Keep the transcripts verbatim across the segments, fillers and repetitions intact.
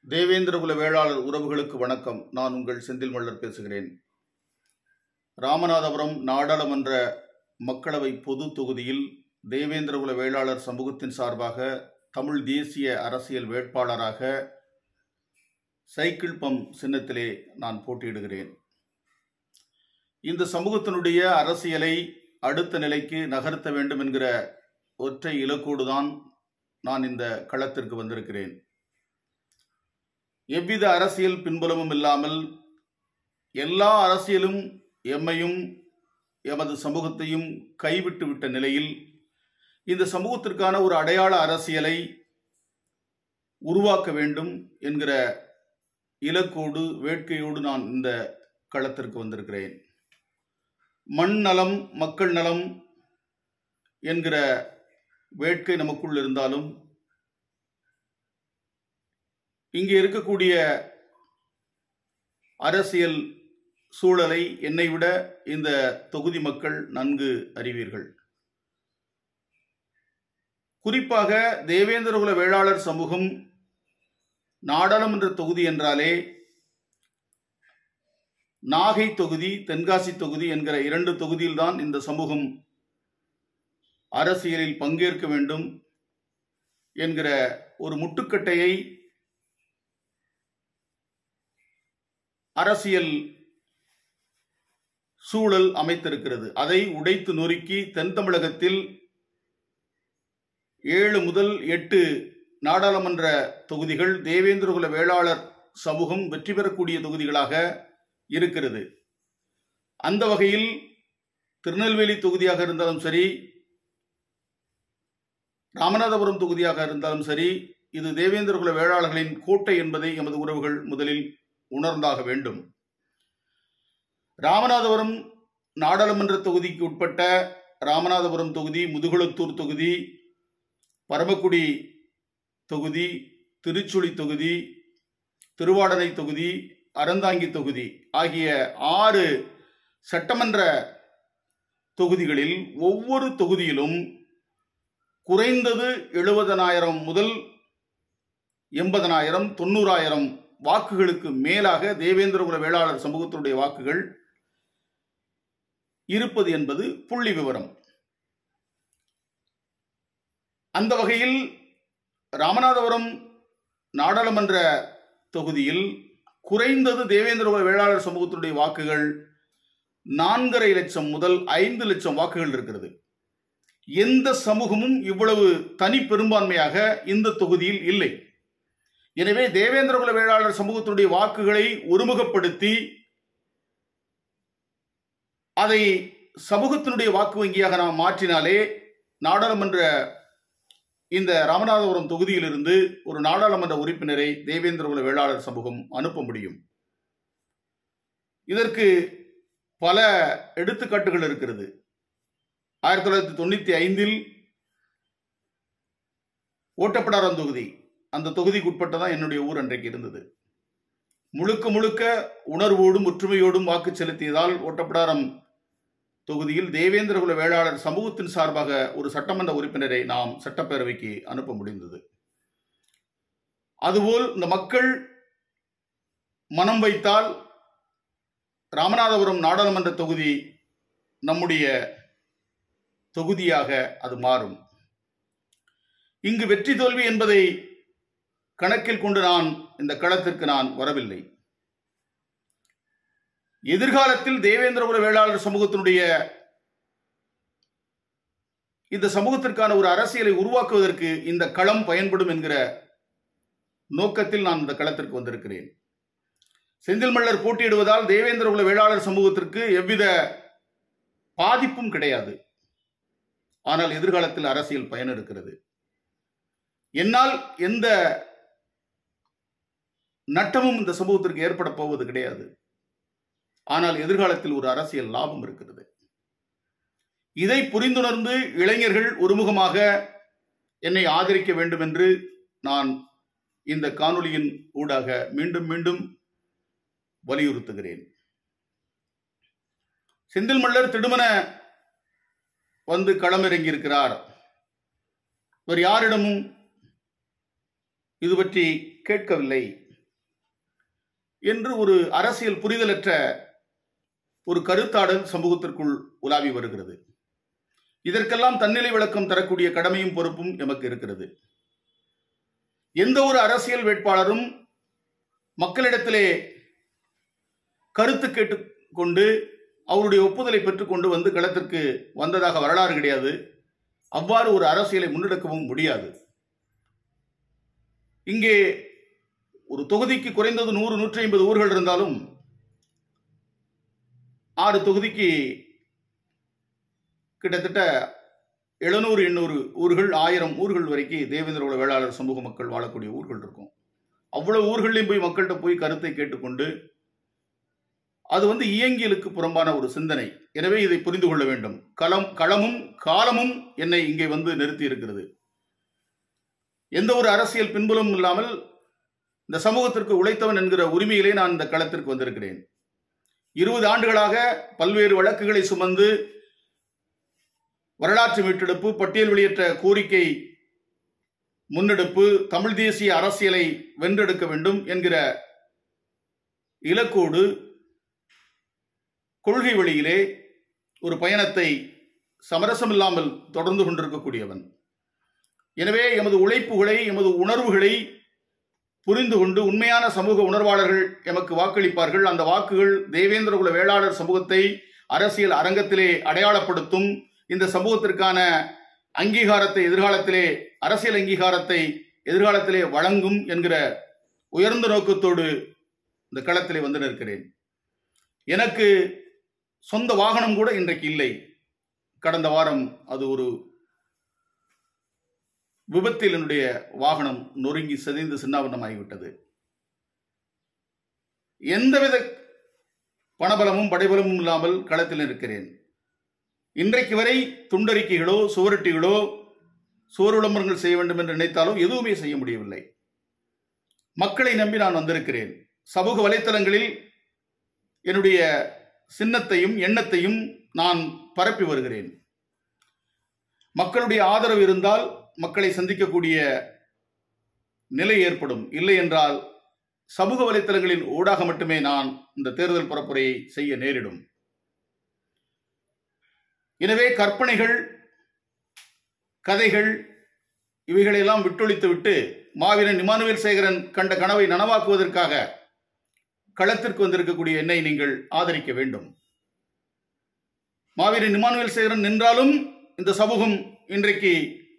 தேவேந்திரகுல வேளாளர் உறவுகளுக்கு வணக்கம். நான் உங்கள் செந்தில் மல்லர் பேசுகிறேன். ராமநாதபுரம் நாடாளுமன்ற மக்களவை பொது தொகுதியில் தேவேந்திரகுல வேளாளர் சமூகத்தின் சார்பாக தமிழ் தேசிய அரசியல் வேட்பாளராக சைக்கிள் பம்ப் சின்னத்திலே நான் போட்டியிடுகிறேன். இந்த சமூகத்தினுடைய அரசியலை அடுத்த நிலைக்கு நகர்த்த வேண்டும் என்கிற ஒற்றை இலக்கோடு தான் நான் இந்த களத்திற்கு வந்திருக்கிறேன். எவ்வித அரசியல் பின்புலமும் இல்லாமல் எல்லா அரசியலும் எம்மையும் எமது சமூகத்தையும் கைவிட்டு விட்ட நிலையில் இந்த சமூகத்திற்கான ஒரு அடையாள அரசியலை உருவாக்க வேண்டும் என்கிற இலக்கோடு வேட்கையோடு நான் இந்த களத்திற்கு வந்திருக்கிறேன். மண் நலம் மக்கள் நலம் என்கிற வேட்கை நமக்குள் இருந்தாலும் இங்கே இருக்கக்கூடிய அரசியல் சூழலை என்னை விட இந்த தொகுதி மக்கள் நன்கு அறிவீர்கள். குறிப்பாக தேவேந்திரகுல வேளாளர் சமூகம் நாடாளுமன்ற தொகுதி என்றாலே நாகை தொகுதி, தென்காசி தொகுதி என்கிற இரண்டு தொகுதியில்தான் இந்த சமூகம் அரசியலில் பங்கேற்க வேண்டும் என்கிற ஒரு முட்டுக்கட்டையை அரசியல் சூழல் அமைத்திருக்கிறது. அதை உடைத்து நொறுக்கி தென் தமிழகத்தில் ஏழு முதல் எட்டு நாடாளுமன்ற தொகுதிகள் தேவேந்திரகுல வேளாளர் சமூகம் வெற்றி பெறக்கூடிய தொகுதிகளாக இருக்கிறது. அந்த வகையில் திருநெல்வேலி தொகுதியாக இருந்தாலும் சரி, ராமநாதபுரம் தொகுதியாக இருந்தாலும் சரி, இது தேவேந்திரகுல வேளாளர்களின் கோட்டை என்பதை எமது உறவுகள் முதலில் உணர்ந்தாக வேண்டும். ராமநாதபுரம் நாடாளுமன்ற தொகுதிக்கு உட்பட்ட ராமநாதபுரம் தொகுதி, முதுகுளத்தூர் தொகுதி, பரமக்குடி தொகுதி, திருச்சுழி தொகுதி, திருவாடனை தொகுதி, அறந்தாங்கி தொகுதி ஆகிய ஆறு சட்டமன்ற தொகுதிகளில் ஒவ்வொரு தொகுதியிலும் குறைந்தது எழுபதனாயிரம் முதல் எண்பதனாயிரம் தொண்ணூறாயிரம் வாக்குகளுக்கு மேலாக தேவேந்திரகுல வேளாளர் சமூகத்தினுடைய வாக்குகள் இருப்பது என்பது புள்ளி விவரம். அந்த வகையில் ராமநாதபுரம் நாடாளுமன்ற தொகுதியில் குறைந்தது தேவேந்திரகுல வேளாளர் சமூகத்தினுடைய வாக்குகள் நான்கரை லட்சம் முதல் ஐந்து லட்சம் வாக்குகள் இருக்கிறது. எந்த சமூகமும் இவ்வளவு தனி பெரும்பான்மையாக இந்த தொகுதியில் இல்லை. எனவே தேவேந்திரகுல வேளாளர் சமூகத்தினுடைய வாக்குகளை ஒருமுகப்படுத்தி அதை சமூகத்தினுடைய வாக்கு வங்கியாக நாம் மாற்றினாலே நாடாளுமன்ற இந்த ராமநாதபுரம் தொகுதியிலிருந்து ஒரு நாடாளுமன்ற உறுப்பினரை தேவேந்திரகுல வேளாளர் சமூகம் அனுப்ப முடியும். இதற்கு பல எடுத்துக்காட்டுகள் இருக்கிறது. ஆயிரத்தி தொள்ளாயிரத்தி தொண்ணூத்தி ஐந்தில் ஓட்டப்பிடாரம் தொகுதி, அந்த தொகுதிக்கு உட்பட்டதான் என்னுடைய ஊர் அன்றைக்கு இருந்தது. முழுக்க முழுக்க உணர்வோடும் ஒற்றுமையோடும் வாக்கு செலுத்தியதால் ஓட்டப்பிடாரம் தொகுதியில் தேவேந்திரகுல வேளாளர் சமூகத்தின் சார்பாக ஒரு சட்டமன்ற உறுப்பினரை நாம் சட்டப்பேரவைக்கு அனுப்ப முடிந்தது. அதுபோல் இந்த மக்கள் மனம் வைத்தால் ராமநாதபுரம் நாடாளுமன்ற தொகுதி நம்முடைய தொகுதியாக அது மாறும். இங்கு வெற்றி தோல்வி என்பதை கணக்கில் கொண்டு நான் இந்த களத்திற்கு நான் வரவில்லை. எதிர்காலத்தில் தேவேந்திரகுல வேளாளர் சமூகத்தினுடைய இந்த சமூகத்திற்கான ஒரு அரசியலை உருவாக்குவதற்கு இந்த களம் பயன்படும் என்கிற நோக்கத்தில் நான் இந்த களத்திற்கு வந்திருக்கிறேன். செந்தில் மல்லர் போட்டியிடுவதால் தேவேந்திரகுல வேளாளர் சமூகத்திற்கு எவ்வித பாதிப்பும் கிடையாது. ஆனால் எதிர்காலத்தில் அரசியல் பயன் இருக்கிறது. என்னால் எந்த நட்டமும் இந்த சமூகத்திற்கு ஏற்பட போவது கிடையாது. ஆனால் எதிர்காலத்தில் ஒரு அரசியல் லாபம் இருக்கிறது. இதை புரிந்துணர்ந்து இளைஞர்கள் ஒருமுகமாக என்னை ஆதரிக்க வேண்டும் என்று நான் இந்த காணொளியின் ஊடாக மீண்டும் மீண்டும் வலியுறுத்துகிறேன். செந்தில் மல்லர் திடுமென வந்து களமிறங்கி இருக்கிறார். வேறு யாரிடமும் இது பற்றி கேட்கவில்லை. என்று ஒரு அரசியல் புரிதலற்ற ஒரு கருத்தாடல் சமூகத்திற்குள் உலாவி வருகிறது. இதற்கெல்லாம் தன்னிலை விளக்கம் தரக்கூடிய கடமையும் பொறுப்பும் எமக்கு இருக்கிறது. எந்த ஒரு அரசியல் வேட்பாளரும் மக்களிடத்திலே கருத்து கேட்டுக்கொண்டு அவருடைய ஒப்புதலை பெற்றுக்கொண்டு வந்து களத்திற்கு வந்ததாக வரலாறு கிடையாது. அவ்வாறு ஒரு அரசியலை முன்னெடுக்கவும் முடியாது. இங்கே ஒரு தொகுதிக்கு குறைந்தது நூறு நூற்றி ஐம்பது ஊர்கள் இருந்தாலும் ஆறு தொகுதிக்கு கிட்டத்தட்ட எழுநூறு எண்ணூறு ஊர்கள், ஆயிரம் ஊர்கள் வரைக்கும் தேவேந்திர குல வேளாளர் சமூக மக்கள் வாழக்கூடிய ஊர்கள் இருக்கும். அவ்வளவு ஊர்களையும் போய் மக்கள்கிட்ட போய் கருத்தை கேட்டுக்கொண்டு அது வந்து இயங்கியலுக்கு புறம்பான ஒரு சிந்தனை. எனவே இதை புரிந்து கொள்ள வேண்டும். களம் களமும் காலமும் என்னை இங்கே வந்து நிறுத்தி இருக்கிறது. எந்த ஒரு அரசியல் பின்புலமும் இல்லாமல் இந்த சமூகத்திற்கு உழைத்தவன் என்கிற உரிமையிலே நான் இந்த களத்திற்கு வந்திருக்கிறேன். இருபது ஆண்டுகளாக பல்வேறு வழக்குகளை சுமந்து வரலாற்று மீட்டெடுப்பு, பட்டியல் வெளியேற்ற கோரிக்கை முன்னெடுப்பு, தமிழ் தேசிய அரசியலை வென்றெடுக்க வேண்டும் என்கிற இலக்கோடு கொள்கை வழியிலே ஒரு பயணத்தை சமரசமில்லாமல் தொடர்ந்து கொண்டிருக்கக்கூடியவன். எனவே எமது உழைப்புகளை, எமது உணர்வுகளை புரிந்து கொண்டு உண்மையான சமூக உணர்வாளர்கள் எமக்கு வாக்களிப்பார்கள். அந்த வாக்குகள் தேவேந்திர குல வேளாளர் சமூகத்தை அரசியல் அரங்கத்திலே அடையாளப்படுத்தும். இந்த சமூகத்திற்கான அங்கீகாரத்தை எதிர்காலத்திலே, அரசியல் அங்கீகாரத்தை எதிர்காலத்திலே வழங்கும் என்கிற உயர்ந்த நோக்கத்தோடு இந்த களத்திலே வந்து நிற்கிறேன். எனக்கு சொந்த வாகனம் கூட இன்றைக்கு இல்லை. கடந்த வாரம் அது ஒரு விபத்தில் என்னுடைய வாகனம் நொறுங்கி சிதைந்து சின்னாபின்னமாகிவிட்டது. எந்தவித பணபலமும் படைபலமும் இல்லாமல் களத்தில் இருக்கிறேன். இன்றைக்கு வரை துண்டறிக்கைகளோ சுவரொட்டிகளோ சுவர் விளம்பரங்கள் செய்ய வேண்டும் என்று நினைத்தாலோ எதுவுமே செய்ய முடியவில்லை. மக்களை நம்பி நான் வந்திருக்கிறேன். சமூக வலைத்தளங்களில் என்னுடைய சின்னத்தையும் எண்ணத்தையும் நான் பரப்பி வருகிறேன். மக்களுடைய ஆதரவு இருந்தால் மக்களை சந்திக்கக்கூடிய நிலை ஏற்படும். இல்லை என்றால் சமூக வலைத்தளங்களின் ஊடாக மட்டுமே நான் இந்த தேர்தல் பரப்புரையை செய்ய நேரிடும். எனவே கற்பனைகள், கதைகள் இவைகளெல்லாம் விட்டொழித்துவிட்டு மாவீரன் இமானுவேல் சேகரன் கண்ட கனவை நனவாக்குவதற்காக களத்திற்கு வந்திருக்கக்கூடிய என்னை நீங்கள் ஆதரிக்க வேண்டும். மாவீரன் இமானுவேல் சேகரன் நின்றாலும் இந்த சமூகம் இன்றைக்கு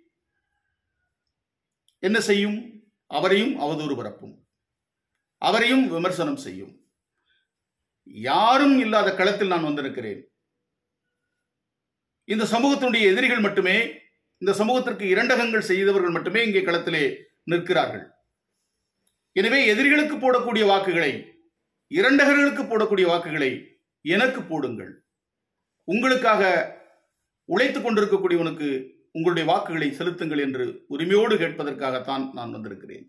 என்ன செய்யும்? அவரையும் அவதூறு பரப்பும், அவரையும் விமர்சனம் செய்யும். யாரும் இல்லாத களத்தில் நான் வந்திருக்கிறேன். இந்த சமூகத்தினுடைய எதிரிகள் மட்டுமே, இந்த சமூகத்திற்கு இரண்டகங்கள் செய்தவர்கள் மட்டுமே இங்கே களத்திலே நிற்கிறார்கள். எனவே எதிரிகளுக்கு போடக்கூடிய வாக்குகளை, இரண்டகர்களுக்கு போடக்கூடிய வாக்குகளை எனக்கு போடுங்கள். உங்களுக்காக உழைத்துக் கொண்டிருக்கக்கூடியவனுக்கு உங்களுடைய வாக்குகளை செலுத்துங்கள் என்று உரிமையோடு கேட்பதற்காகத்தான் நான் வந்திருக்கிறேன்.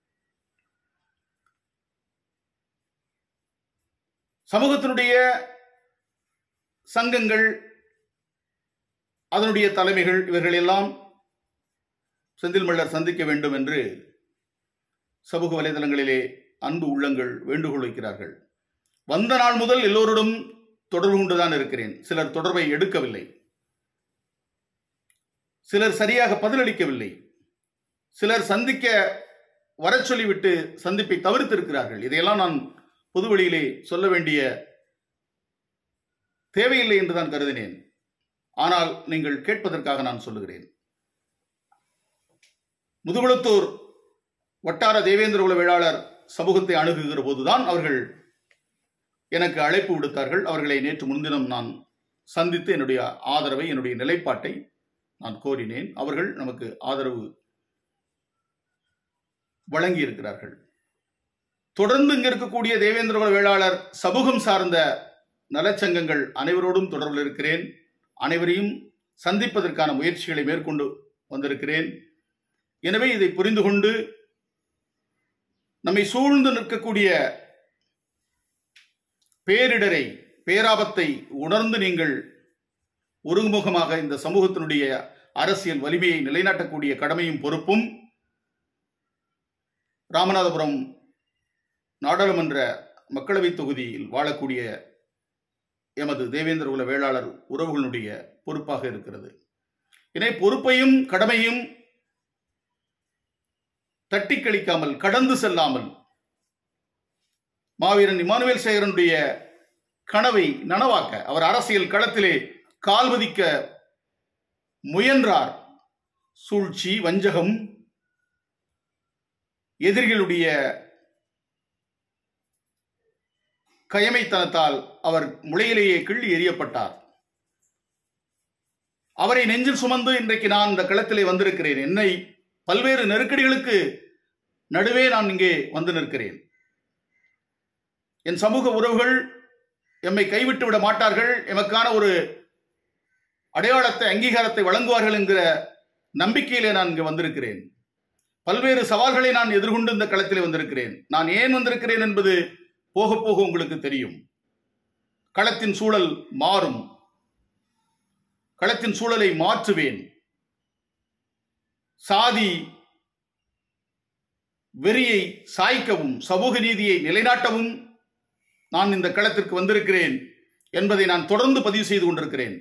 சமூகத்தினுடைய சங்கங்கள், அதனுடைய தலைமைகள் இவர்களெல்லாம் செந்தில் மல்லர் சந்திக்க வேண்டும் என்று சமூக வலைதளங்களிலே அன்பு உள்ளங்கள் வேண்டுகோள் வைக்கிறார்கள். வந்த நாள் முதல் எல்லோருடன் தொடர்பு கொண்டுதான் இருக்கிறேன். சிலர் தொடர்பை எடுக்கவில்லை, சிலர் சரியாக பதிலளிக்கவில்லை, சிலர் சந்திக்க வர சொல்லிவிட்டு சந்திப்பை தவிர்த்திருக்கிறார்கள். இதையெல்லாம் நான் பொதுவெளியிலே சொல்ல வேண்டிய தேவையில்லை என்று தான் கருதினேன். ஆனால் நீங்கள் கேட்பதற்காக நான் சொல்லுகிறேன். முதுகுளத்தூர் வட்டார தேவேந்திர குல வேளாளர் சமூகத்தை அணுகுகிற போதுதான் அவர்கள் எனக்கு அழைப்பு விடுத்தார்கள். அவர்களை நேற்று முன்தினம் நான் சந்தித்து என்னுடைய ஆதரவை, என்னுடைய நிலைப்பாட்டை நான் கோரினேன். அவர்கள் நமக்கு ஆதரவு வழங்கி இருக்கிறார்கள். தொடர்ந்து இங்க இருக்கக்கூடிய தேவேந்திர குல வேளாளர் சமூகம் சார்ந்த நலச்சங்கங்கள் அனைவரோடும் தொடர்பில் இருக்கிறேன். அனைவரையும் சந்திப்பதற்கான முயற்சிகளை மேற்கொண்டு வந்திருக்கிறேன். எனவே இதை புரிந்து கொண்டு நம்மை சூழ்ந்து நிற்கக்கூடிய பேரிடரை, பேராபத்தை உணர்ந்து நீங்கள் ஒருமுகமாக இந்த சமூகத்தினுடைய அரசியல் வலிமையை நிலைநாட்டக்கூடிய கடமையும் பொறுப்பும் ராமநாதபுரம் நாடாளுமன்ற மக்களவை தொகுதியில் வாழக்கூடிய எமது தேவேந்திர குல வேளாளர் உறவுகளுடைய பொறுப்பாக இருக்கிறது. எனவே பொறுப்பையும் கடமையும் தட்டி கழிக்காமல், கடந்து செல்லாமல், மாவீரன் இமானுவேல் சேகரனுடைய கனவை நனவாக்க அவர் அரசியல் களத்திலே கால்வதிக்க முயன்றார். சூழ்ச்சி, வஞ்சகம், எதிரிகளுடைய கயமைத்தனத்தால் அவர் முளையிலேயே கிள்ளி எறியப்பட்டார். அவரை நெஞ்சில் சுமந்து இன்றைக்கு நான் இந்த களத்திலே வந்திருக்கிறேன். என்னை பல்வேறு நெருக்கடிகளுக்கு நடுவே நான் இங்கே வந்து நிற்கிறேன். என் சமூக உறவுகள் எம்மை கைவிட்டு விட மாட்டார்கள், எமக்கான ஒரு அடையாளத்தை, அங்கீகாரத்தை வழங்குவார்கள் என்கிற நம்பிக்கையிலே நான் இங்கே வந்திருக்கிறேன். பல்வேறு சவால்களை நான் எதிர்கொண்டு இந்த களத்திலே வந்திருக்கிறேன். நான் ஏன் வந்திருக்கிறேன் என்பது போக போக உங்களுக்கு தெரியும். களத்தின் சூழல் மாறும், களத்தின் சூழலை மாற்றுவேன். சாதி வெறியை சாய்க்கவும், சமூக நீதியை நிலைநாட்டவும் நான் இந்த களத்திற்கு வந்திருக்கிறேன் என்பதை நான் தொடர்ந்து பதிவு செய்து கொண்டிருக்கிறேன்.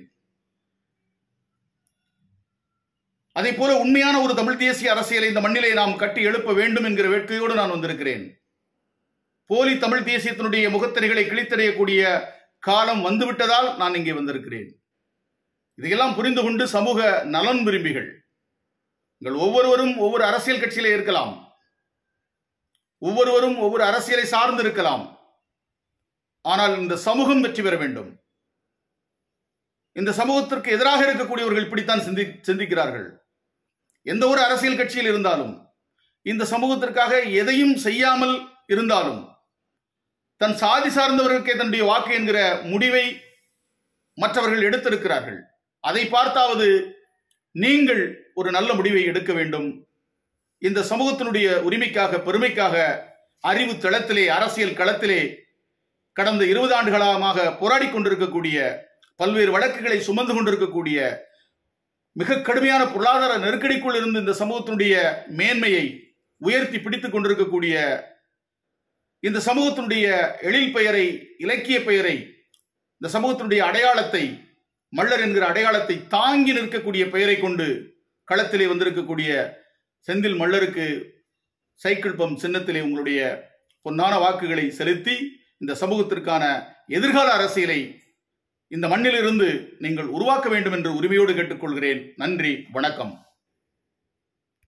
அதே போல உண்மையான ஒரு தமிழ் தேசிய அரசியலை இந்த மண்ணிலே நாம் கட்டி எழுப்ப வேண்டும் என்கிற வேட்கையோடு நான் வந்திருக்கிறேன். போலி தமிழ் தேசியத்தினுடைய முகத்திரைகளை கிழித்தறியக்கூடிய காலம் வந்துவிட்டதால் நான் இங்கே வந்திருக்கிறேன். இதையெல்லாம் புரிந்து கொண்டு சமூக நலன் விரும்பிகள் நீங்கள் ஒவ்வொருவரும் ஒவ்வொரு அரசியல் கட்சியிலே இருக்கலாம், ஒவ்வொருவரும் ஒவ்வொரு அரசியலை சார்ந்து இருக்கலாம். ஆனால் இந்த சமூகம் வெற்றி பெற வேண்டும். இந்த சமூகத்திற்கு எதிராக இருக்கக்கூடியவர்கள் இப்படித்தான் சிந்தி சிந்திக்கிறார்கள். எந்த ஒரு அரசியல் கட்சியில் இருந்தாலும், இந்த சமூகத்திற்காக எதையும் செய்யாமல் இருந்தாலும், தன் சாதி சார்ந்தவர்களுக்கே தன்னுடைய வாக்கு என்கிற முடிவை மற்றவர்கள் எடுத்திருக்கிறார்கள். அதை பார்த்தாவது நீங்கள் ஒரு நல்ல முடிவை எடுக்க வேண்டும். இந்த சமூகத்தினுடைய உரிமைக்காக, பெருமைக்காக அறிவு தளத்திலே, அரசியல் களத்திலே கடந்த இருபது ஆண்டுகளாக போராடி கொண்டிருக்கக்கூடிய, பல்வேறு வழக்குகளை சுமந்து கொண்டிருக்கக்கூடிய, மிக கடுமையான பொருளாதார நெருக்கடிக்குள் இருந்து இந்த சமூகத்தினுடைய மேன்மையை உயர்த்தி பிடித்துக் கொண்டிருக்கக்கூடிய, இந்த சமூகத்தினுடைய எழில் பெயரை, இலக்கிய பெயரை, இந்த சமூகத்தினுடைய அடையாளத்தை, மல்லர் என்கிற அடையாளத்தை தாங்கி நிற்கக்கூடிய பெயரை கொண்டு களத்திலே வந்திருக்கக்கூடிய செந்தில் மல்லருக்கு சைக்கிள் பம்ப் சின்னத்திலே உங்களுடைய பொன்னான வாக்குகளை செலுத்தி இந்த சமூகத்திற்கான எதிர்கால அரசியலை இந்த மண்ணிலிருந்து நீங்கள் உருவாக்க வேண்டும் என்று உரிமையோடு கேட்டுக்கொள்கிறேன். நன்றி, வணக்கம்.